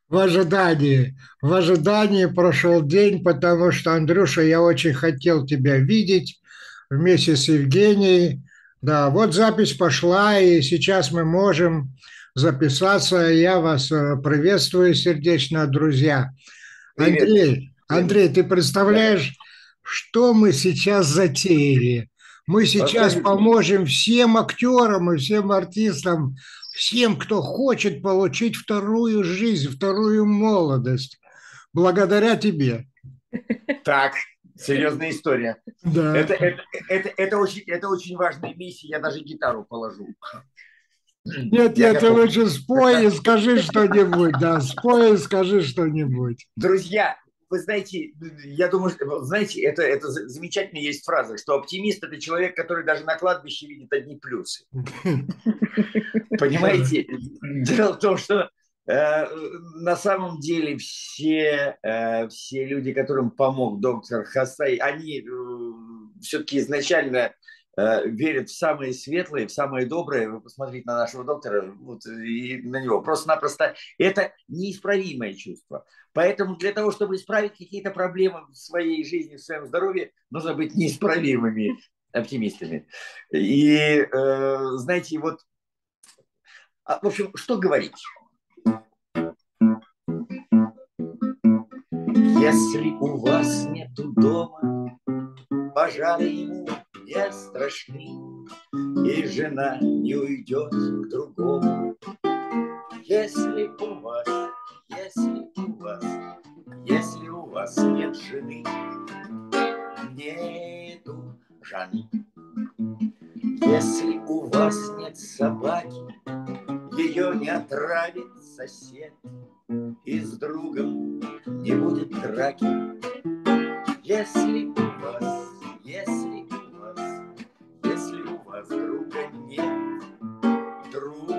В ожидании прошел день, потому что, Андрюша, я очень хотел тебя видеть вместе с Евгенией. Да, вот запись пошла, и сейчас мы можем записаться. Я вас приветствую сердечно, друзья. Привет. Привет. Андрей, ты Да. представляешь, что мы сейчас затеяли? Мы сейчас Расскажи, что. поможем всем актерам и всем артистам, всем, кто хочет получить вторую жизнь, вторую молодость, благодаря тебе. Так, серьезная история. Да. Это очень важная миссия. Я даже гитару положу. Нет, Я нет, ты готов. лучше спой и скажи что-нибудь. Да, спой и скажи что-нибудь. Друзья, вы знаете, я думаю, знаете, это замечательно есть фраза, что оптимист – это человек, который даже на кладбище видит одни плюсы. Да. Понимаете? Дело в том, что на самом деле все люди, которым помог доктор Хасай, они все-таки изначально верят в самое светлое, в самое доброе. Вы посмотрите на нашего доктора вот, и на него. Просто-напросто это неисправимое чувство. Поэтому для того, чтобы исправить какие-то проблемы в своей жизни, в своем здоровье, нужно быть неисправимыми оптимистами. И знаете, вот в общем, что говорить? Если у вас нету дома, пожары ему не страшны, и жена не уйдет к другому. Если у вас, если у вас, если у вас нет жены, нету жены. Если у вас нет собаки, ее не отравит сосед, и с другом не будет драки. Если у вас, если у вас, если у вас друга нет, друга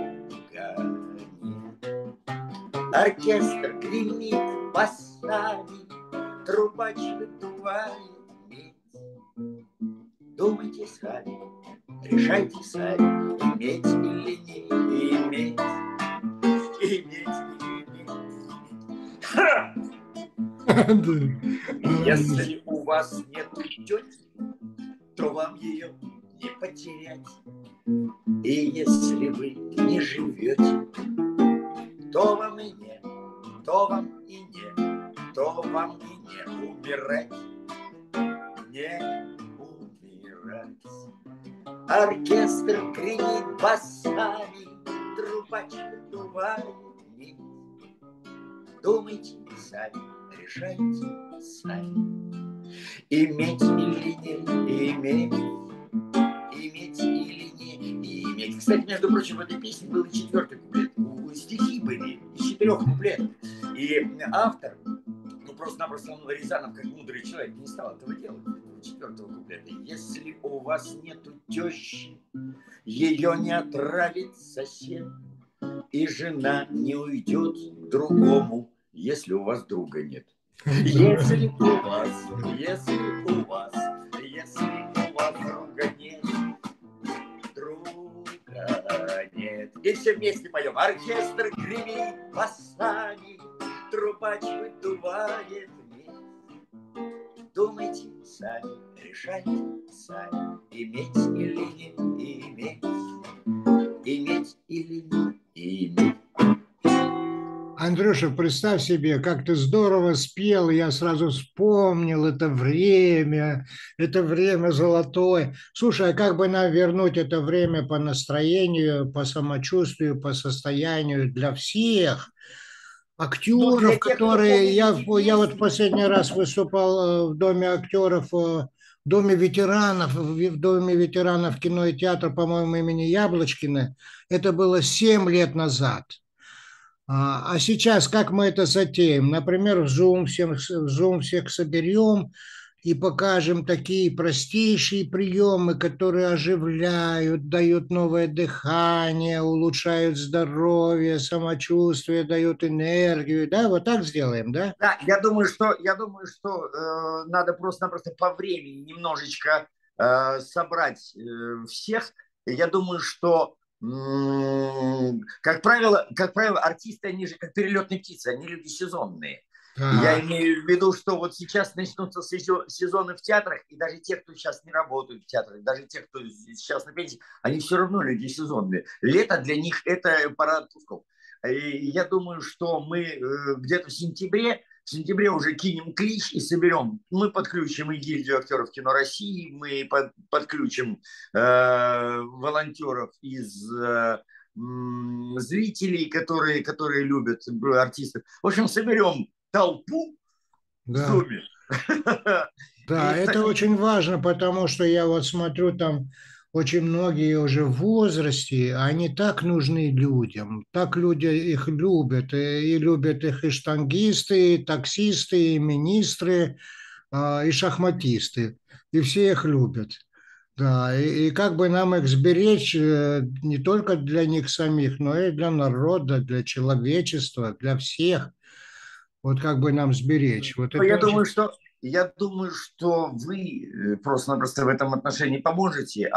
нет. Оркестр гремит басами, трубач выдувает медь. Думайте сами, решайте сами, иметь или не иметь, иметь или не иметь. Ха! Если у вас нет тети, то вам ее не потерять. И если вы не живете, то вам и не, то вам и не, то вам и не умирать, не умирать. Оркестр гремит басами, трубач выдувает медь. Думайте сами, решайте сами. Иметь или не иметь, иметь или не иметь. Кстати, между прочим, в этой песне был и четвертый куплет. Стихи были из 4 куплетов. И автор, ну просто-напросто он Рязанов, как мудрый человек, не стал этого делать. 4 куплета. Если у вас нету тещи, ее не отравит сосед, и жена не уйдет к другому, если у вас друга нет. Если у вас, если у вас, если у вас друга нет, друга нет. И все вместе поем. Оркестр гремит басами, трубач выдувает медь. Думайте сами, решайте сами, иметь или не иметь, иметь или не иметь. Андрюша, представь себе, как ты здорово спел, я сразу вспомнил это время золотое. Слушай, а как бы нам вернуть это время по настроению, по самочувствию, по состоянию для всех Ну, для актеров, тех, кто которые... помнит эти Я вот песни, последний раз выступал в Доме актеров, в Доме ветеранов кино и театра, по-моему, имени Яблочкина. Это было 7 лет назад. А сейчас как мы это затеем? Например, в Zoom всех соберем и покажем такие простейшие приемы, которые оживляют, дают новое дыхание, улучшают здоровье, самочувствие, дают энергию. Да, вот так сделаем, да? да, я думаю, что надо просто-напросто по времени немножечко собрать всех. Я думаю, что как правило, артисты, они же как перелетные птицы, они люди сезонные. Я Так. имею в виду, что вот сейчас начнутся сезоны в театрах, и даже те, кто сейчас не работают в театрах, даже те, кто сейчас на пенсии, они все равно люди сезонные. Лето для них – это пора отпусков. И я думаю, что мы где-то в сентябре уже кинем клич и соберем. Мы подключим и гильдию актеров кино России, мы подключим волонтеров из зрителей, которые любят артистов. В общем, соберем толпу в Да. зуме. Да, И, это очень важно, потому что я вот смотрю, там очень многие уже в возрасте, они так нужны людям, так люди их любят, и любят их и штангисты, и таксисты, и министры, и шахматисты, и все их любят. Да, и как бы нам их сберечь не только для них самих, но и для народа, для человечества, для всех. Вот как бы нам сберечь. Вот ну, это очень... я думаю, что вы просто-напросто в этом отношении поможете.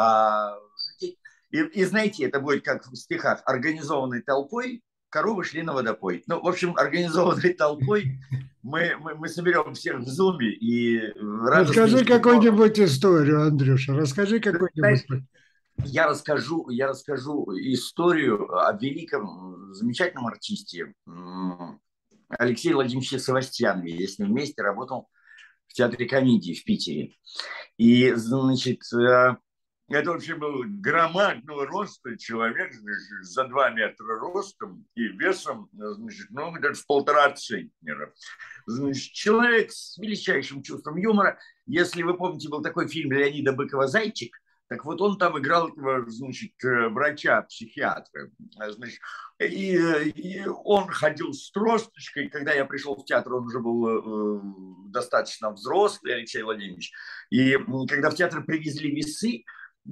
И знаете, это будет как в стихах: организованной толпой коровы шли на водопой. Ну, в общем, организованной толпой мы соберем всех в зуме и радостно Расскажи из него. какую-нибудь историю, Андрюша, расскажи какую-нибудь. Знаешь, я расскажу историю о великом, замечательном артисте Алексее Владимировиче Севастьянове. Я с ним вместе работал в театре комедии в Питере. И, значит, это вообще был громадного роста человек, значит, за 2 метра ростом и весом, значит, ну, где-то в 1,5 центнера. Значит, человек с величайшим чувством юмора. Если вы помните, был такой фильм Леонида Быкова «Зайчик», так вот он там играл этого, значит, врача-психиатра. Значит, и он ходил с тросточкой. Когда я пришел в театр, он уже был достаточно взрослый, Алексей Владимирович. И когда в театр привезли весы,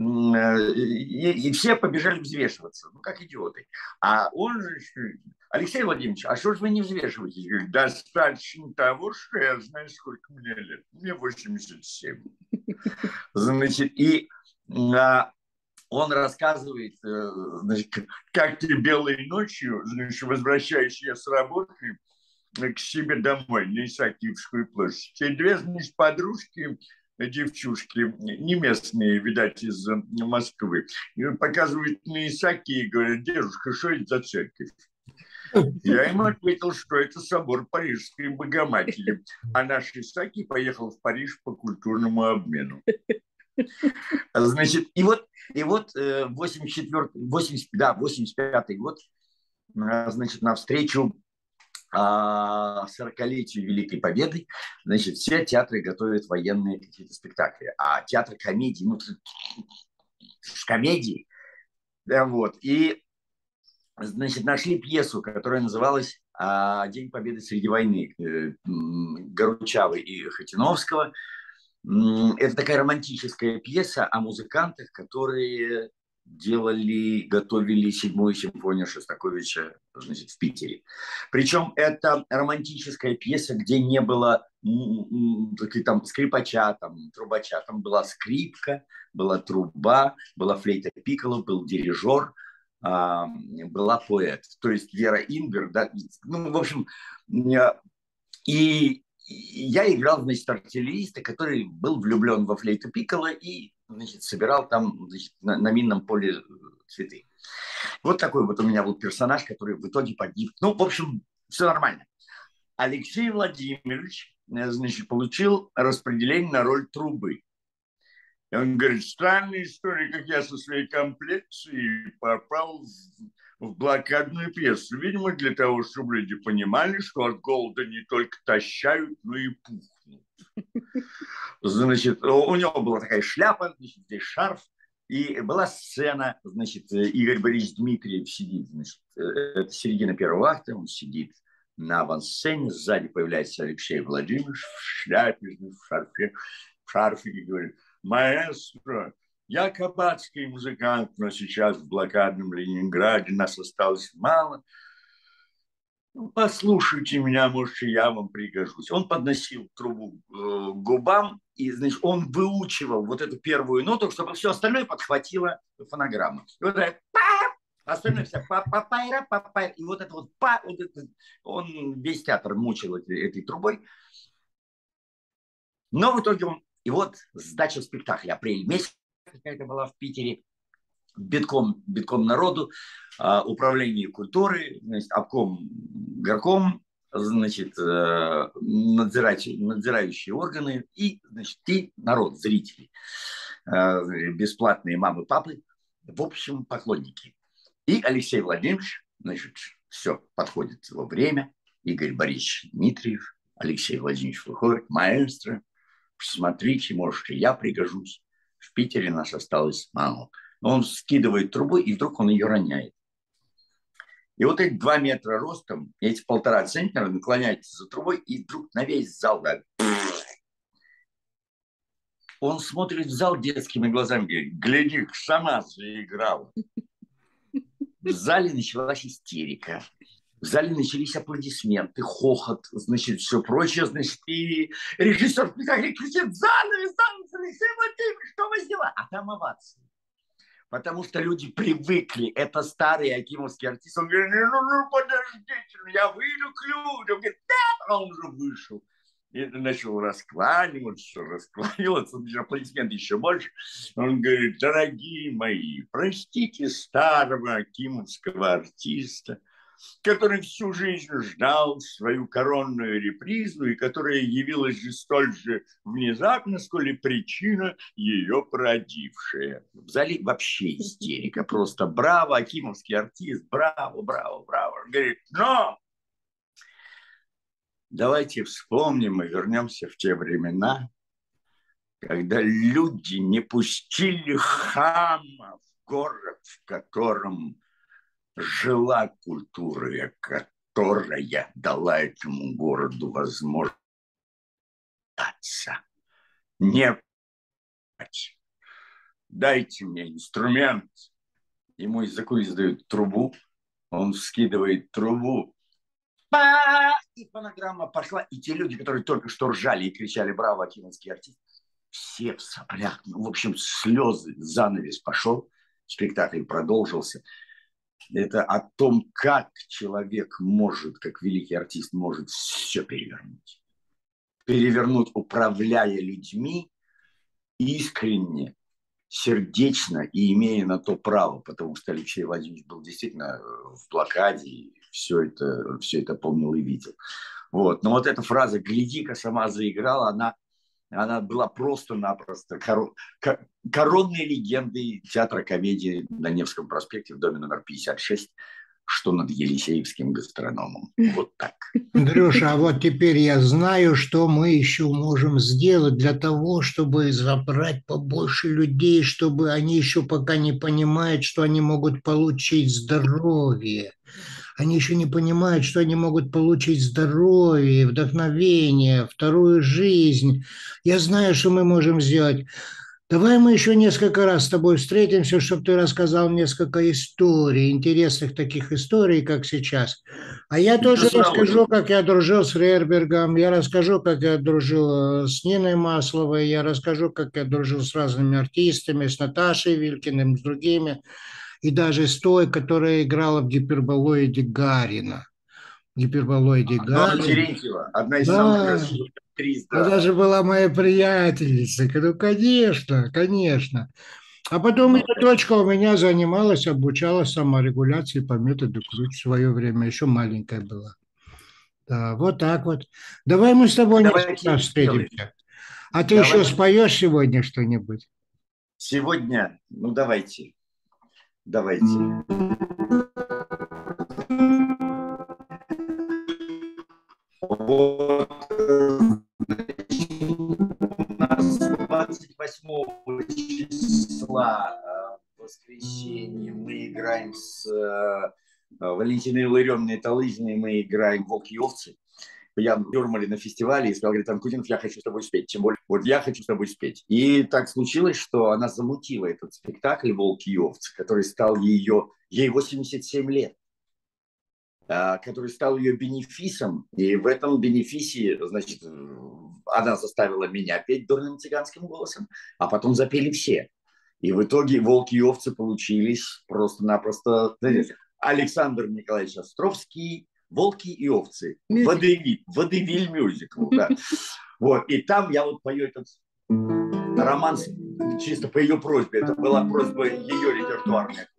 и все побежали взвешиваться, ну, как идиоты. А он же, Алексей Владимирович, а что же вы не взвешиваетесь? Говорит, достаточно того, что я знаю, сколько мне лет. Мне 87. Значит, и он рассказывает, значит, как-то белой ночью, значит, возвращаюсь я с работы к себе домой на Исаакиевскую площадь. И 2, значит, подружки, девчушки, не местные, видать, из Москвы, и показывают на Исаакии и говорят: дедушка, что это за церковь? Я им ответил, что это собор Парижской Богоматери, а наш Исаакий поехал в Париж по культурному обмену. Значит, и вот 85-й год, значит, навстречу 40-летию Великой Победы, значит, все театры готовят военные какие-то спектакли, а театр комедии, ну, комедии, да, вот, и, значит, нашли пьесу, которая называлась «День Победы среди войны» Горучавы и Хатиновского. Это такая романтическая пьеса о музыкантах, которые готовили 7-ю симфонию Шостаковича, значит, в Питере. Причем это романтическая пьеса, где не было там скрипача, там, трубача. Там была скрипка, была труба, была флейта пикколо, был дирижер, была поэт. То есть Вера Ингер, да, ну, в общем, и я играл, значит, артиллериста, который был влюблен во флейту пикколо и, значит, собирал там, значит, на минном поле цветы. Вот такой вот у меня был персонаж, который в итоге погиб. Ну, в общем, все нормально. Алексей Владимирович, значит, получил распределение на роль трубы. И он говорит: странная история, как я со своей комплекцией попал в блокадную пьесу. Видимо, для того, чтобы люди понимали, что от голода не только тащают, но и пухнут. Значит, у него была такая шляпа, значит, здесь шарф, и была сцена, значит, Игорь Борисович Дмитриев сидит, значит, это середина первого акта, он сидит на авансцене, сзади появляется Алексей Владимирович в шляпе, в шарфе, и говорит: маэстро, я кабацкий музыкант, но сейчас в блокадном Ленинграде нас осталось мало. Послушайте меня, может, и я вам пригожусь. Он подносил трубу к губам, и, значит, он выучивал вот эту первую ноту, чтобы все остальное подхватила фонограмма. И вот так, Остальное все папайра, папайра. И вот это вот, вот это, он весь театр мучил этой трубой. Но в итоге он... И вот сдача спектакля. Апрель месяц какая-то была в Питере. Битком народу. Управление культуры, значит, обком, горком, значит, надзирающие органы и, значит, и народ, зрители. Бесплатные мамы, папы. В общем, поклонники. И Алексей Владимирович, значит, все, подходит его время. Игорь Борисович Дмитриев, Алексей Владимирович выходит, маэстро, смотрите, может, и я пригожусь. В Питере нас осталось мало. Он скидывает трубу, и вдруг он ее роняет. И вот эти 2 метра ростом, эти 1,5 центнера наклоняются за трубой, и вдруг на весь зал, да, он смотрит в зал детскими глазами, говорит, гляди, сама заиграла. В зале началась истерика. В зале начались аплодисменты, хохот, значит, все прочее, значит, и режиссер спектакля кричит, занавес, Алексей Владимирович, что вы сделали? А там овации. Потому что люди привыкли, это старый акимовский артист, он говорит, ну, подождите, я выйду к людям, он говорит, да, а он уже вышел. И начал раскланиваться, аплодисменты еще больше. Он говорит, дорогие мои, простите старого акимовского артиста, который всю жизнь ждал свою коронную репризу и которая явилась же столь же внезапно, сколь и причина ее породившая. В зале вообще истерика, просто браво, акимовский артист, браво, браво, браво. Он говорит, но давайте вспомним и вернемся в те времена, когда люди не пустили хама в город, в котором жила культура, которая дала этому городу возможность остаться. Нет. Дайте мне инструмент. Ему из-за кулис дают трубу, он вскидывает трубу, и фонограмма пошла, и те люди, которые только что ржали и кричали «Браво, акимовский артист», все в соплях, ну, в общем, слезы, занавес пошел, спектакль продолжился. Это о том, как человек может, как великий артист, может все перевернуть. Перевернуть, управляя людьми искренне, сердечно и имея на то право, потому что Алексей Владимирович был действительно в блокаде, и все это помнил и видел. Вот. Но вот эта фраза «гляди-ка, сама заиграла», она была просто-напросто коронной легендой театра комедии на Невском проспекте в доме номер 56, что над Елисеевским гастрономом. Вот так. Андрюша, а вот теперь я знаю, что мы еще можем сделать для того, чтобы забрать побольше людей, чтобы они еще пока не понимают, что они могут получить здоровье. Они еще не понимают, что они могут получить здоровье, вдохновение, вторую жизнь. Я знаю, что мы можем сделать. Давай мы еще несколько раз с тобой встретимся, чтобы ты рассказал несколько историй, интересных таких историй, как сейчас. А я тоже расскажу, как я дружил с Рербергом, я расскажу, как я дружил с Ниной Масловой, я расскажу, как я дружил с разными артистами, с Наташей Вилькиным, с другими, и даже с той, которая играла в гиперболоиде Гарина. Гиперболоиде Гарина. Терентьева, одна из самых красивых актрис. Да. Она же была моя приятельница. Ну, конечно, конечно. А потом эта дочка у меня занималась, обучалась саморегуляции по методу ключ в свое время. Еще маленькая была. Да, вот так вот. Давай мы с тобой несколько раз встретимся. А ты еще споешь сегодня что-нибудь? Сегодня? Ну, давайте. Вот у нас 28 числа в воскресенье мы играем с Валентиной Илларионовной Талызиной, мы играем «Волки и овцы». Я в Юрмале на фестивале и сказал, говорит, Анкудинов, я хочу с тобой спеть. Тем более, вот я хочу с тобой спеть. И так случилось, что она замутила этот спектакль «Волки и овцы», который стал ей 87 лет, который стал ее бенефисом. И в этом бенефисе, значит, она заставила меня петь дурным цыганским голосом, а потом запели все. И в итоге «Волки и овцы» получились просто-напросто. Александр Николаевич Островский, «Волки и овцы». Водевиль мюзикл, да. Вот. И там я вот пою этот романс чисто по ее просьбе. Это была просьба ее репертуарная.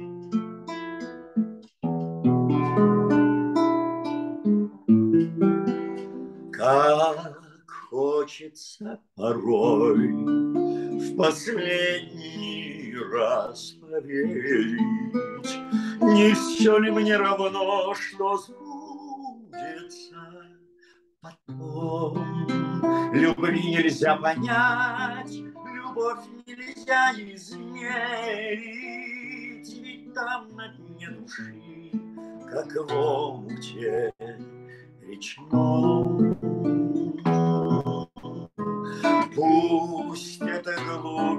Как хочется порой в последний раз поверить, не все ли мне равно, что сбудется потом. Любви нельзя понять, любовь нельзя измерить, ведь там на дне души, как в омуте речном. Пусть это глубь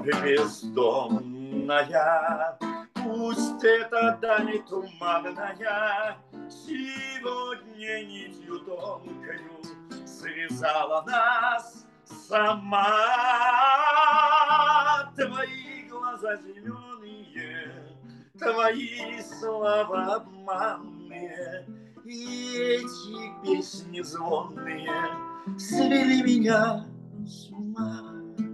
бездонная, пусть это даль туманная, сегодня нитью тонкою связала нас сама. Твои глаза зеленые, твои слова обманные, и эти песни звонные свели меня с ума.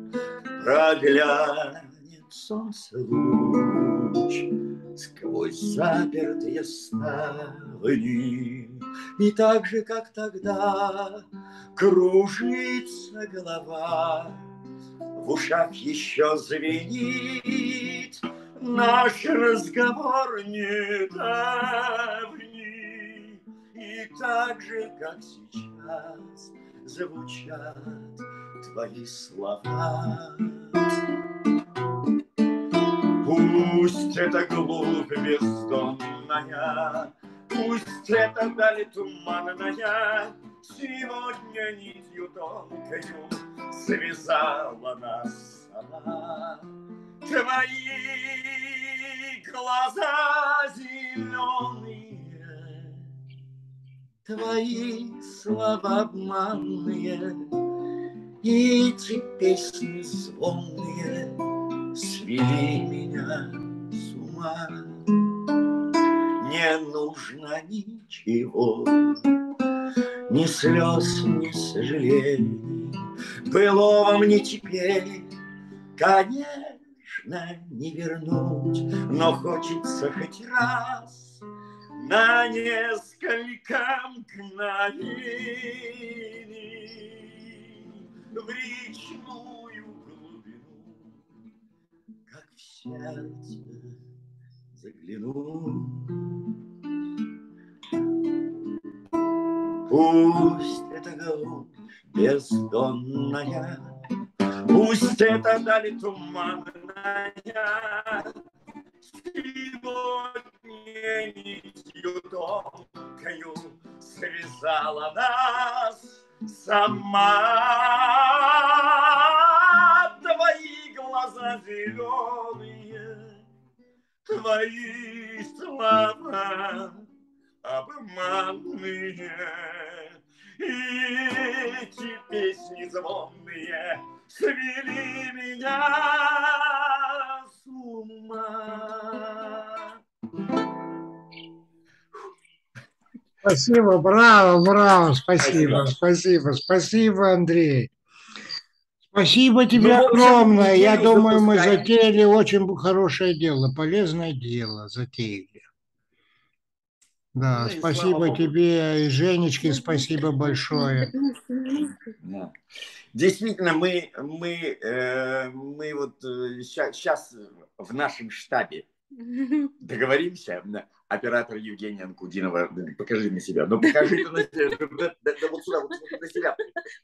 Проглянет солнце луч сквозь запертые ставни, и так же, как тогда, кружится голова, в ушах еще звенит наш разговор недавний, и так же, как сейчас, звучат твои слова. Пусть это глубь бездонная, пусть это даль туманная, сегодня нитью тонкою связала нас сама. Твои глаза зеленые, твои слова обманные, и эти песни звонные свели меня с ума. Не нужно ничего, ни слез, ни сожалений, былого мне теперь, конечно, не вернуть, но хочется хоть раз на несколько мгновений в речную глубину, как в сердце загляну. Пусть это голубь бездонная, пусть это даль туманная, сегодня нитью тонкою связала нас сама. Твои глаза зеленые, твои слова обманные, и эти песни звонные свели меня с ума. Спасибо, браво, браво, спасибо, Андрей. Спасибо тебе огромное. Я думаю, мы затеяли очень хорошее дело, полезное дело затеяли. Да, спасибо тебе и Женечке, спасибо большое. Действительно, мы вот сейчас в нашем штабе договоримся. Оператор Евгения Анкудинова, покажи на себя. Ну, покажи на себя. Да, вот сюда, вот на себя.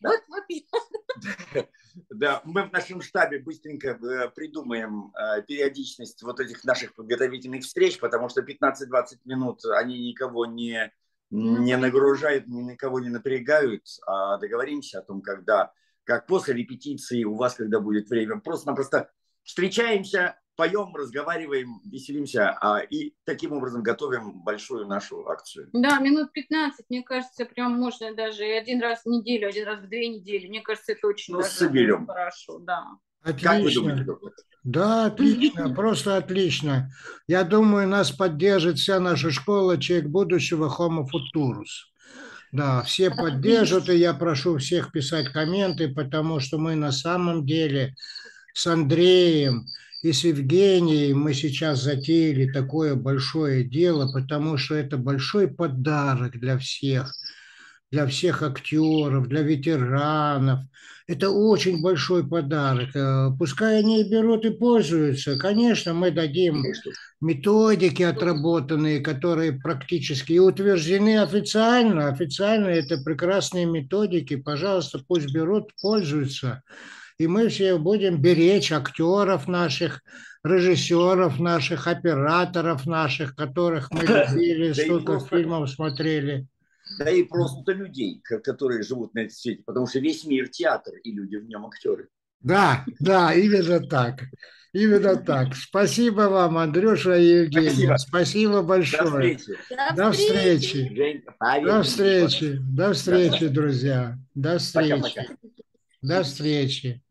Да, мы в нашем штабе быстренько придумаем периодичность вот этих наших подготовительных встреч, потому что 15-20 минут они никого не нагружают, никого не напрягают, а договоримся о том, когда, как после репетиции у вас, когда будет время, просто-напросто встречаемся, поем, разговариваем, веселимся, и таким образом готовим большую нашу акцию. Да, минут 15, мне кажется, прям можно даже один раз в неделю, один раз в 2 недели. Мне кажется, это очень соберем. Хорошо, да. Как вы думаете, Отлично. доктор? Да, отлично, просто отлично. Я думаю, нас поддержит вся наша школа «Человек будущего» Homo Futurus. Да, все поддержат, и я прошу всех писать комменты, потому что мы на самом деле с Андреем и с Евгением мы сейчас затеяли такое большое дело, потому что это большой подарок для всех актеров, для ветеранов. Это очень большой подарок. Пускай они и берут и пользуются. Конечно, мы дадим Конечно. методики отработанные, которые практически и утверждены официально. Официально это прекрасные методики. Пожалуйста, пусть берут, пользуются. И мы все будем беречь актеров наших, режиссеров наших, операторов наших, которых мы любили, Да и столько просто, фильмов смотрели. да и просто людей, которые живут на этом свете, потому что весь мир театр, и люди в нем актеры. Да, да, именно так. Именно так. Спасибо вам, Андрюша и Евгения. Спасибо. Спасибо До большое. встречи. До встречи. Женька, До поверьте, встречи. До встречи, друзья. До встречи. Пока-пока. До встречи.